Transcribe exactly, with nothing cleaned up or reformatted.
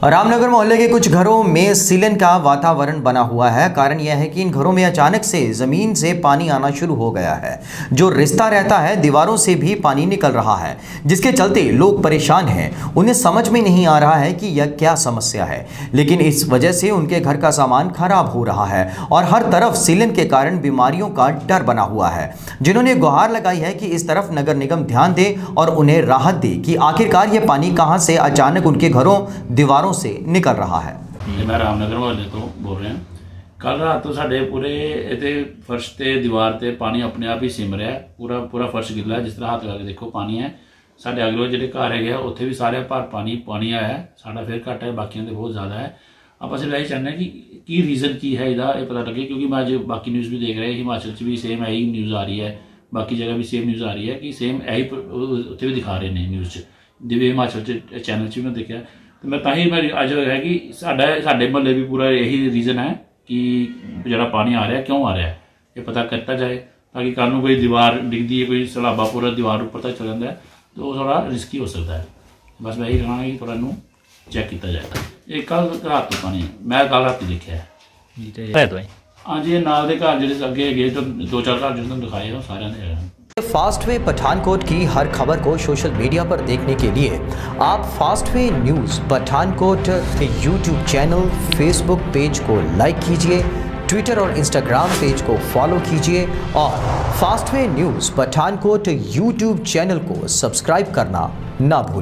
रामनगर मोहल्ले के कुछ घरों में सीलन का वातावरण बना हुआ है। कारण यह है कि इन घरों में अचानक से जमीन से पानी आना शुरू हो गया है। जो रिश्ता रहता है दीवारों से भी पानी निकल रहा है, जिसके चलते लोग परेशान हैं। उन्हें समझ में नहीं आ रहा है कि यह क्या समस्या है, लेकिन इस वजह से उनके घर का सामान खराब हो रहा है और हर तरफ सीलन के कारण बीमारियों का डर बना हुआ है। जिन्होंने गुहार लगाई है कि इस तरफ नगर निगम ध्यान दे और उन्हें राहत दे कि आखिरकार यह पानी कहां से अचानक उनके घरों दीवारों से निकल रहा है। मैं रामनगर मोहल्ले तो बोल रहा कल रात तो साढ़े पूरे इतने फर्श ते दीवार ते पानी अपने आप ही सिम रहा है। पूरा पूरा फर्श गिला है। जिस तरह हाथ लगा देखो पानी है। साढ़े अगले जो घर है उत्थे भी सारे भर पानी पानी आया है। साढ़ा फिर घट है, बाकी तो बहुत ज़्यादा है। आप सिर्फ यही चाहते हैं कि की रीज़न की है इहदा ये पता लगे, क्योंकि मैं अज बाकी न्यूज़ भी देख रहे हिमाचल भी सेम यही न्यूज़ आ रही है, बाकी जगह भी सेम न्यूज़ आ रही है कि सेम यही उत्थे भी दिखा रहे हैं न्यूज़ दिव्य हिमाचल चैनल च भी मैं देखा। तो मैं ताही मैं अज है कि साडा साडे महल्ले भी पूरा यही रीज़न है कि जरा पानी आ रहा है, क्यों आ रहा है ये पता करता जाए, ताकि कल कोई दीवार डिगती है, कोई सलाबा पूरा दीवार उपर तक चल जाता है तो थोड़ा रिस्की हो सकता है। बस मैं यही कहना कि थोड़ा इनू चैक किया जाएगा। ये कल रात तो पानी मैं कल रात देखा है। हाँ जी, नाल दे घर जो अगे गए तो दो चार घर जो तुम दिखाए हो सारे ने। फास्ट वे पठानकोट की हर खबर को सोशल मीडिया पर देखने के लिए आप fast way news Pathankot YouTube channel, Facebook page को लाइक कीजिए, ट्विटर और इंस्टाग्राम पेज को फॉलो कीजिए और fast way news Pathankot YouTube channel को सब्सक्राइब करना ना भूलिए।